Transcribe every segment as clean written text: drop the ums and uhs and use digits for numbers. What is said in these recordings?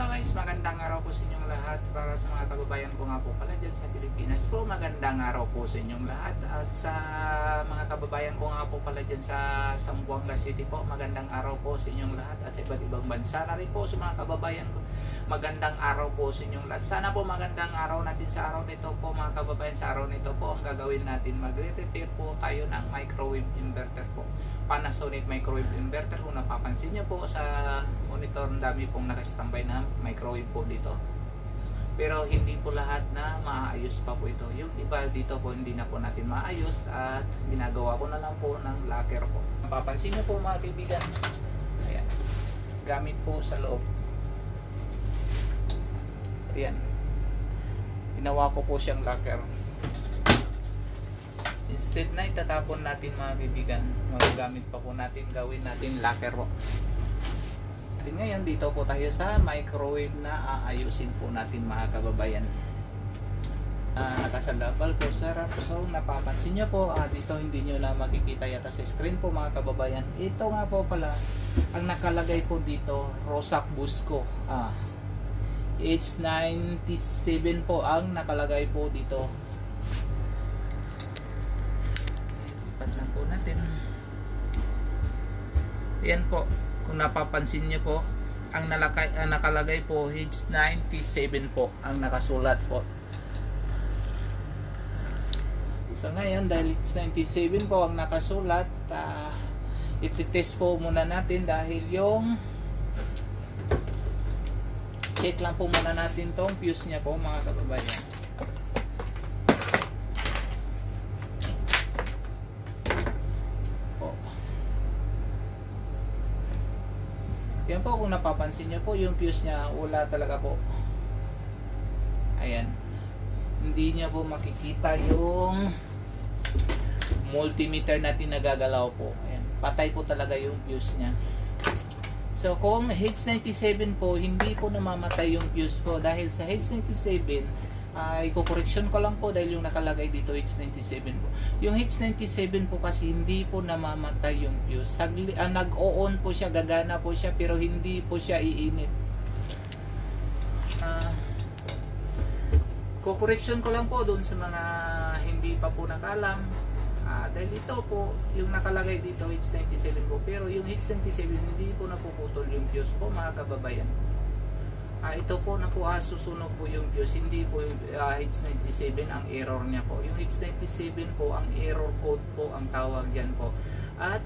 guys, magandang araw po sa inyong lahat. Para sa mga kababayan ko nga po pala dyan sa Pilipinas po, magandang araw po sa inyong lahat. At sa mga kababayan ko nga po pala dyan sa Zamboanga City po, magandang araw po sa inyong lahat. At sa iba't ibang bansa na rin po sa mga kababayan ko, magandang araw po sa inyong lahat. Sana po magandang araw natin sa araw nito po mga kababayan. Sa araw nito po, ang gagawin natin, magre-repair po tayo ng microwave inverter po. Panasonic microwave inverter. Kung napapansin nyo po sa monitor, ang dami pong nakastambay na microwave po dito. Pero hindi po lahat na maayos pa po ito. Yung iba dito po hindi na po natin maayos at ginagawa ko na lang po ng locker po. Napapansin nyo po mga kaibigan, ayan, gamit po sa loob. Ayan, ginawa ko po siyang locker. Instead na itatapon natin mga kaibigan, magagamit pa po natin, gawin natin locker po. Ngayon dito po tayo sa microwave na aayusin po natin mga kababayan. Nakasandabal po sarap. So napapansin nyo po, dito hindi nyo na makikita yata sa screen po mga kababayan. Ito nga po pala ang nakalagay po dito, Rosac Busco H97 po ang nakalagay po dito. Ipat lang po natin. Yan po, kung napapansin nyo po, ang nakalagay po H97 po ang nakasulat po. So ngayon, dahil H97 po ang nakasulat, ititest po muna natin dahil yung check lang po muna natin tong fuse nya po mga kababayan. Yan po, kung napapansin nyo po, yung fuse nya wala talaga po. Ayan, hindi niya po makikita yung multimeter natin nagagalaw po. Ayan, patay po talaga yung fuse nya. So kung H97 po, hindi po namamatay yung fuse po. Dahil sa H97, i-correction ko lang po dahil yung nakalagay dito H97 po. Yung H97 po kasi hindi po namamatay yung fuse. Nag-o-on po siya, gagana po siya, pero hindi po siya iinit. Correction ko lang po doon sa mga hindi pa po nakalam. Dahil ito po, yung nakalagay dito H97 po, pero yung H97 hindi po napuputol yung fuse po mga kababayan. Ito po na po susunog po yung fuse, hindi po H97 ang error niya po. Yung H97 po ang error code po ang tawag yan po. At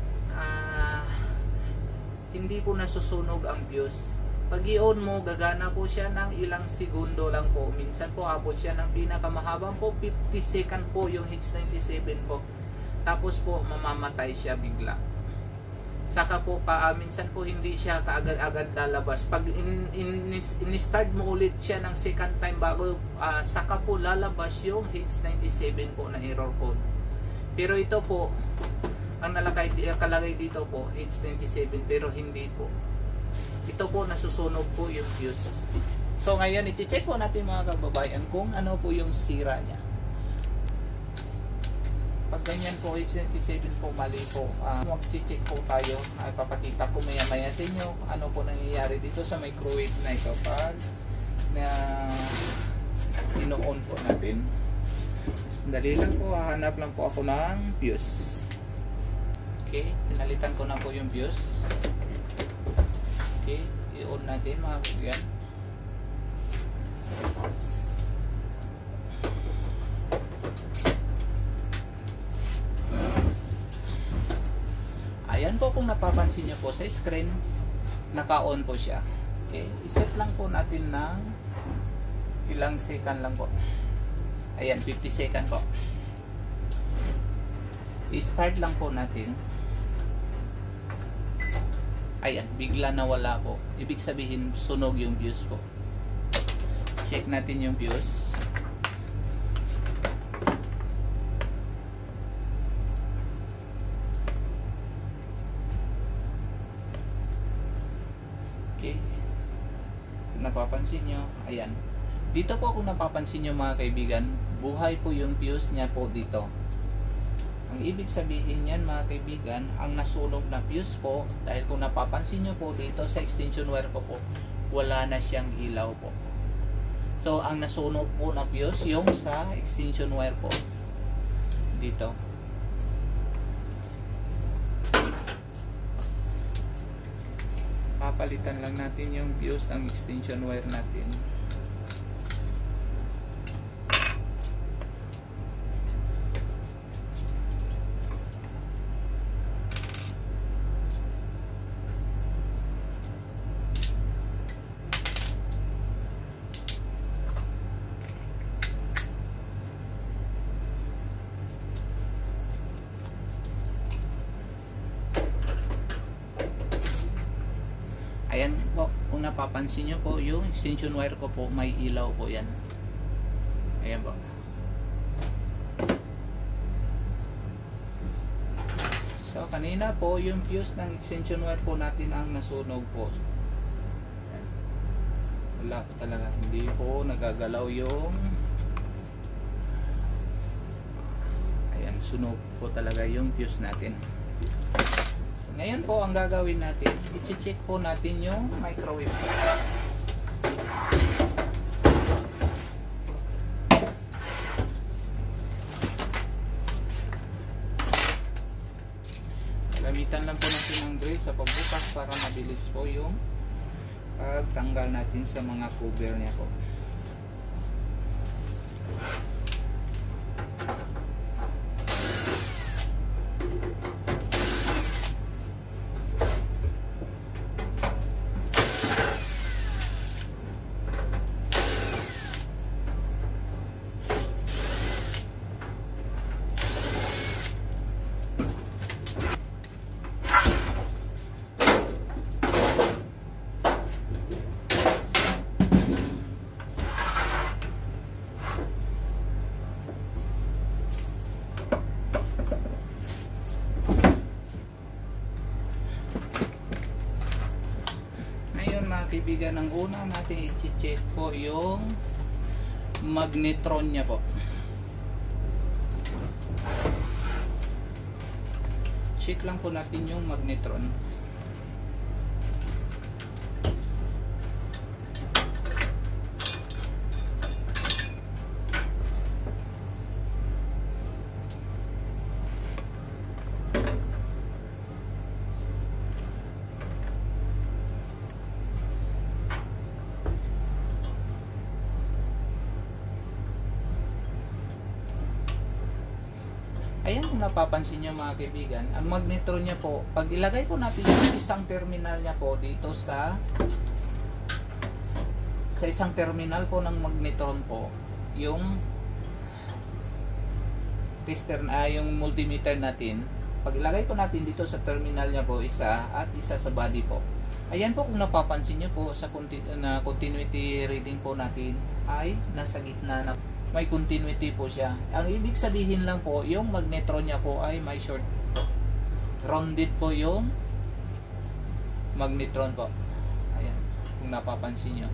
hindi po nasusunog ang fuse. Pag i-on mo, gagana po siya ng ilang segundo lang po. Minsan po abot siya ng pinakamahabang po 50 second po yung H97 po. Tapos po mamamatay siya bigla. Saka po minsan po hindi siya kaagad-agad lalabas. Pag in-start mo ulit siya ng second time bago saka po lalabas yung H97 po na error code. Pero ito po ang nakalagay dito po H97 pero hindi po. Ito po nasusunog po yung fuse. So ngayon i-check po natin mga kababayan kung ano po yung sira niya. Pag ganyan po H97 po mali po, mag-check po tayo. Papakita ko maya maya sa inyo ano po nangyayari dito sa microwave na ito pag ino-on po natin. Sandali lang po, hahanap lang po ako ng fuse. Okay, pinalitan ko na po yung fuse. Okay, i-on natin mga kaibigan. Ayan po, kung napapansin nyo po sa screen, naka-on po siya. Okay, iset lang po natin ng ilang second lang po. Ayan, 50 second po. I-start lang po natin. Ayan, bigla nawala po. Ibig sabihin, sunog yung fuse po. Check natin yung fuse. Okay. Napapansin nyo, ayan. Dito po kung napapansin nyo mga kaibigan, buhay po yung fuse niya po dito. Ang ibig sabihin yan mga kaibigan, ang nasunog na fuse po, dahil kung napapansin nyo po dito sa extension wire ko po, wala na siyang ilaw po. So ang nasunog po na fuse yung sa extension wire po dito. Papalitan lang natin yung fuse ng extension wire natin. Ayan po, kung napapansin nyo po, yung extension wire ko po, may ilaw po yan. Ayan po. So, kanina po, yung fuse ng extension wire po natin ang nasunog po. Ayan. Wala po talaga. Hindi po nagagalaw yung... Ayan, sunog po talaga yung fuse natin. Ngayon po, ang gagawin natin, i-check po natin yung microwave. Gamitan lang po natin ng drill sa pagbukas para mabilis po yung pagtanggal natin sa mga cover niya po. Kaibigan, ang una natin i-check po yung magnetron niya po. Check lang po natin yung magnetron. Ayan, kung napapansin nyo mga kaibigan, ang magnetron niya po, pag ilagay po natin yung isang terminal niya po dito sa isang terminal po ng magnetron po, yung tester na yung multimeter natin, pag ilagay po natin dito sa terminal niya po isa at isa sa body po. Ayan po, kung napapansin nyo po sa continuity reading po natin ay nasa gitna na. May continuity po siya. Ang ibig sabihin lang po, yung magnetron niya po ay may short. Rounded po yung magnetron po. Ayan, kung napapansin nyo.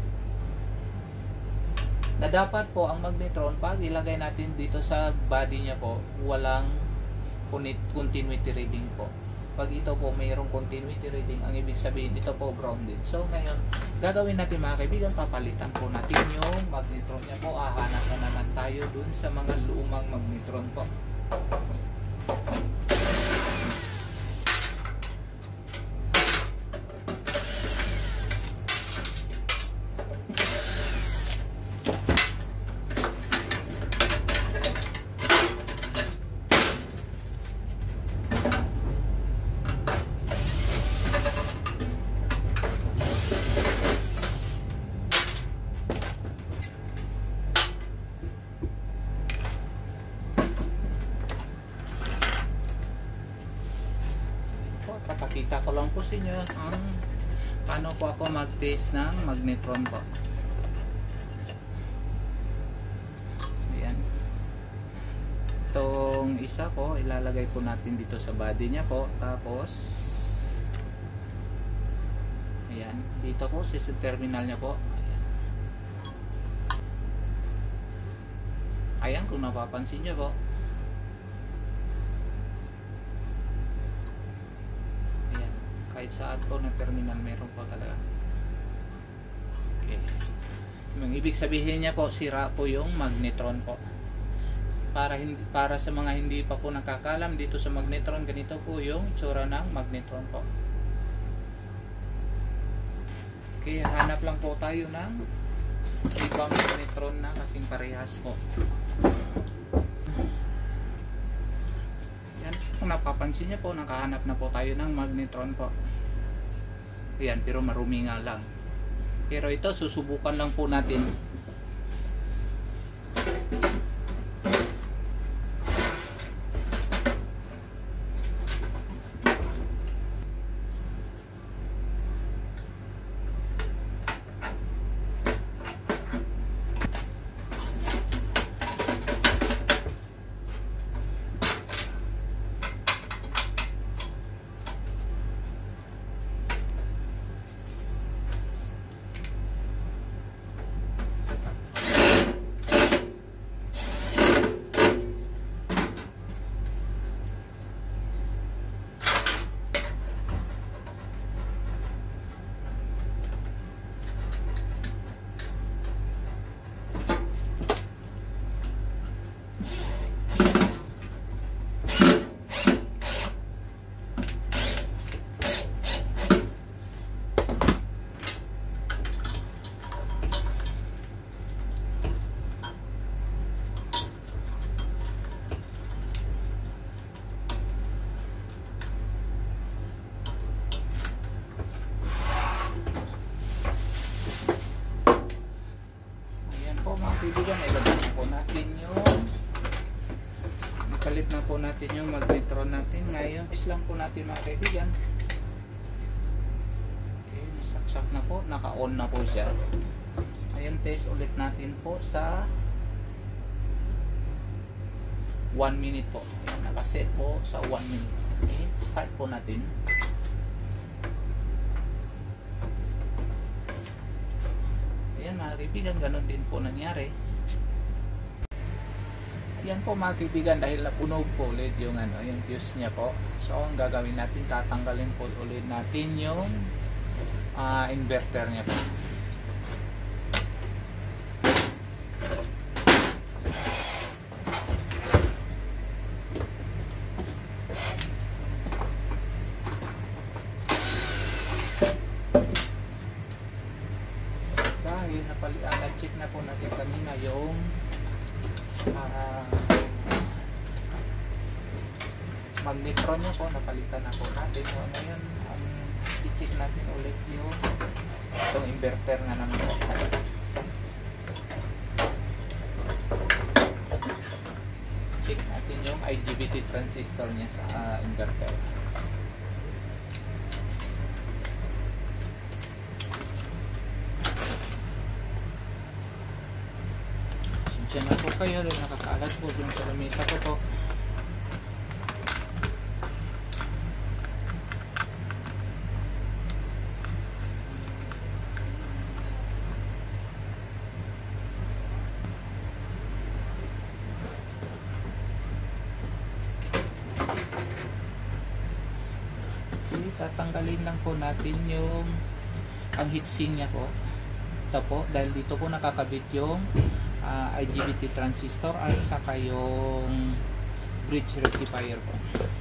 Na dapat po ang magnetron, pag ilagay natin dito sa body niya po, walang continuity reading po. Pag ito po mayroong continuity reading, ang ibig sabihin ito po grounded. So ngayon, gagawin natin mga kaibigan, papalitan po natin yung magnetron niya po. Hahanap na naman tayo dun sa mga lumang magnetron po. Papakita ko lang po sa inyo ang paano po ako mag-test ng magnetron po. Ayan. Itong isa po, ilalagay po natin dito sa body niya po. Tapos, ayan. Dito po, sa terminal niya po. Ayan. Ayan, kung napapansin niyo po. Kahit saan po na terminal meron po talaga. Okay. Yung ibig sabihin niya po, sira po yung magnetron po. Para sa mga hindi pa po nakakalam dito sa magnetron, ganito po yung itsura ng magnetron po. Okay, hanap lang po tayo ng ibang magnetron na kasing parehas po. Yan, kung napapansin niyo po, nakahanap na po tayo ng magnetron po. Yan, pero marumi nga lang. Pero ito, susubukan lang po natin. Kaibigan, ilagay na po natin yung ipalit na po natin yung magnetron natin. Ngayon, is lang po natin mga kaibigan. Okay, saksak na po, naka-on na po siya. Ngayon, test ulit natin po sa 1 minute po. Ayan, nakaset po sa 1 minute. Okay, start po natin. Ayan mga kaibigan, ganun din po nangyari. Ayan po mga kaibigan, dahil napunog po ulit yung, yung fuse nya po. So ang gagawin natin, tatanggalin po ulit natin yung inverter nya po. Na-check na po natin kanina yung magnetron nyo po, napalitan na po natin. So, ngayon, i-check natin ulit yung itong inverter na naman po. Check natin yung IGBT transistor nya sa inverter. Diyan na po kayo, dahil nakakaalat po dun sa lamesa ko po. Okay, tatanggalin lang po natin yung ang heatsink nya po. Ito po, dahil dito po nakakabit yung IGBT transistor at saka yung bridge rectifier po.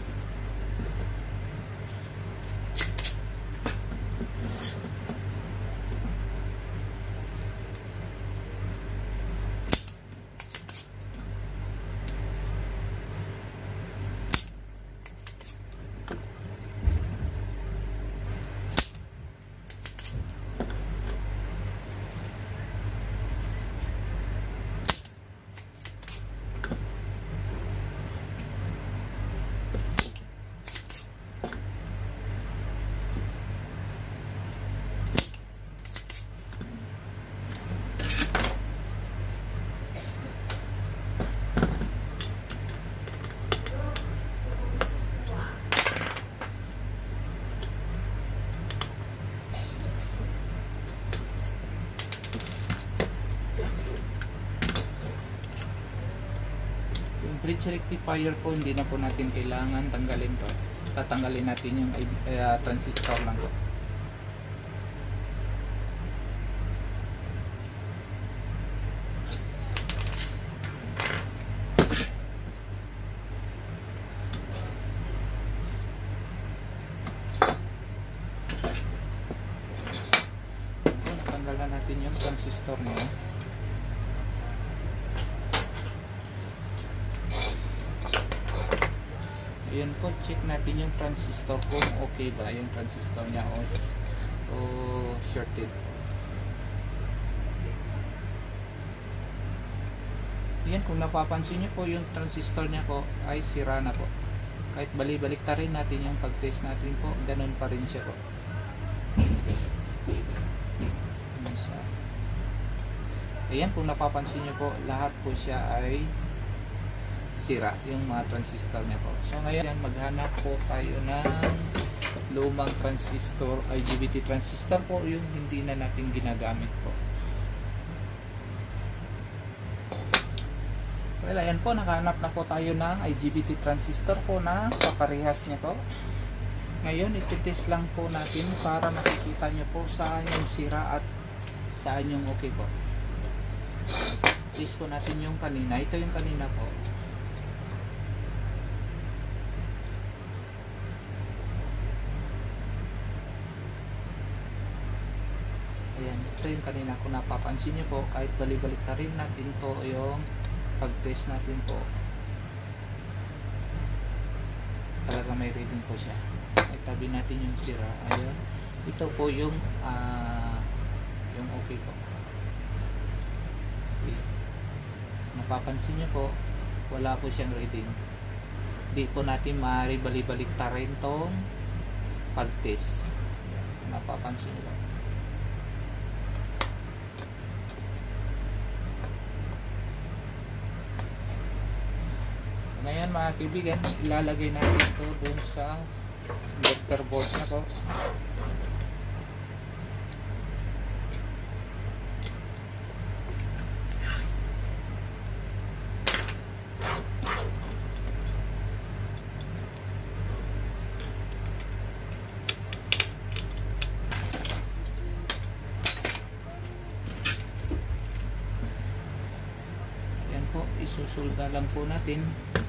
Bridge rectifier po, hindi na po natin kailangan tanggalin to. Tatanggalin natin yung transistor lang po. transistor niya. Ayan po, check natin yung transistor kung okay ba yung transistor niya o shorted. Ayan, kung napapansin niyo po, yung transistor niya po ay sira na po. Kahit balik ta rin natin yung pag-test natin po, ganun pa rin siya po. Ayan, kung napapansin niyo po, lahat po siya ay sira, yung mga transistor niya po. So ngayon, maghanap po tayo ng lumang transistor, IGBT transistor po, yung hindi na natin ginagamit po. Well, ayan po, nakahanap na po tayo ng IGBT transistor po na kaparehas niya po. Ngayon, ititest lang po natin para makikita nyo po saan yung sira at saan yung okay po. Test po natin yung kanina. Ito yung kanina po. Ayan, ito yung kanina. Kung napapansin nyo po, kahit balik na rin natin to yung pag-test natin po. Talaga may reading po siya. Itabi natin yung sira. Ayun. Ito po yung okay po. Okay. Napapansin nyo po, wala po siyang reading. Hindi po natin maaari balik ta rin tong pag-test. Napapansin nyo po. Ngayon mga kaibigan, ilalagay natin ito dun sa breaker board na po. Yan po, isusulda lang po natin.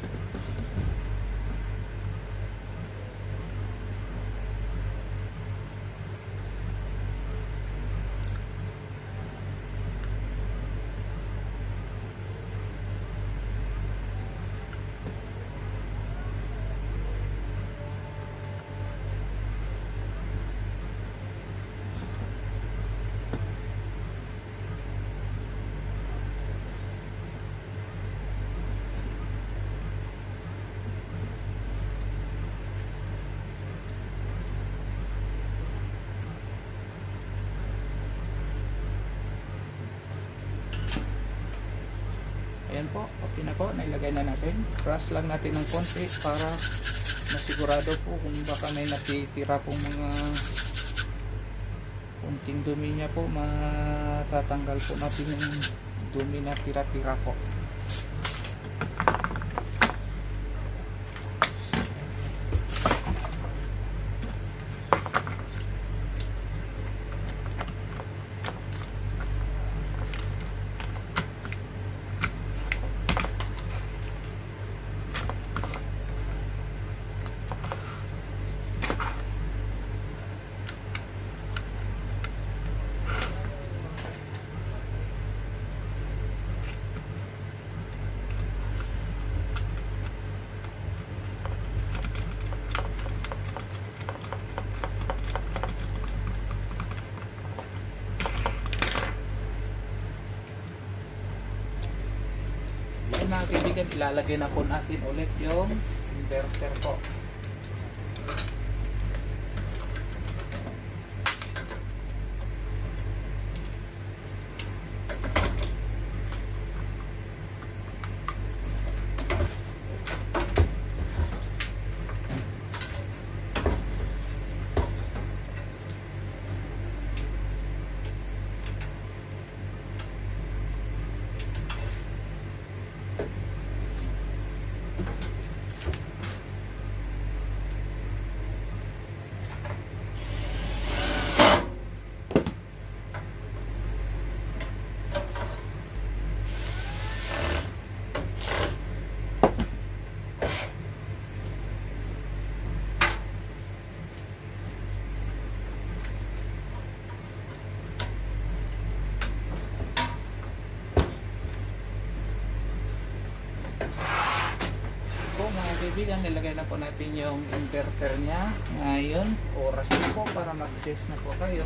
Ayan po, okay na po, nailagay na natin. Brush lang natin ng konti para masigurado po kung baka may natitira pong mga kunting dumi niya po, matatanggal po natin yung dumi na tira-tira po. Mga kaibigan, ilalagay na po natin ulit yung inverter po. kaibigan, nilagay na po natin yung inverter niya. Ngayon, oras na po para mag-test na po tayo.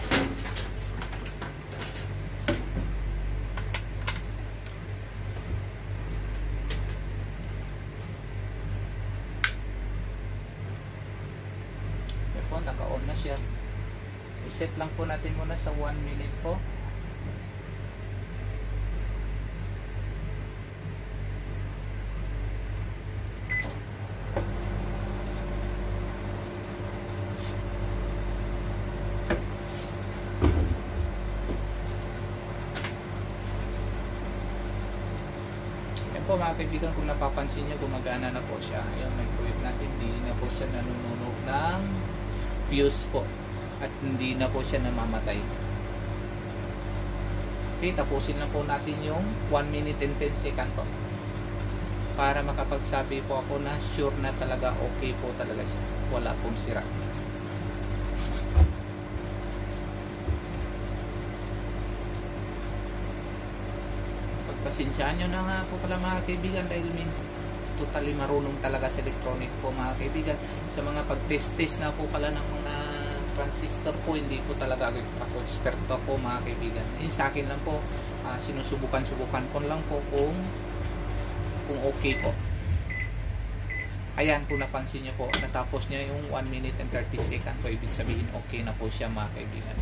Ito, naka-on na siya. I-set lang po natin muna sa 1 minute po. Po mga kaibigan, kung napapansin nyo, gumagana na po siya. Yung microwave natin, hindi na po siya nanununog ng fuse po at hindi na po siya namamatay. Okay, tapusin lang po natin yung 1 minute and 10 second po para makapagsabi po ako na sure na talaga okay po talaga siya, wala pong sira. Pasensyaan nyo na nga po pala mga kaibigan dahil minsan totally marunong talaga sa electronic po mga kaibigan. Sa mga pag-test-test na po pala ng mga transistor po, hindi po talaga ako eksperto po mga kaibigan. Sa akin lang po, sinusubukan-subukan ko lang po kung okay po. Ayan, kung napansin nyo po, natapos niya yung 1 minute and 30 second po, ibig sabihin okay na po siya mga kaibigan.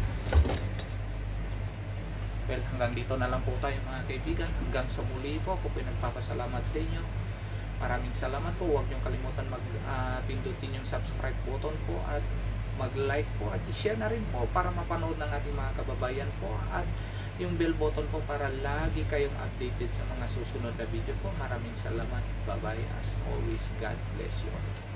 Well, hanggang dito na lang po tayo mga kaibigan. Hanggang sa muli po, ako po nagpapasalamat sa inyo. Maraming salamat po. Huwag niyong kalimutan pindutin yung subscribe button po at mag-like po at i-share na rin po para mapanood ng ating mga kababayan po, at yung bell button po para lagi kayong updated sa mga susunod na video po. Maraming salamat. Bye-bye. As always, God bless you all.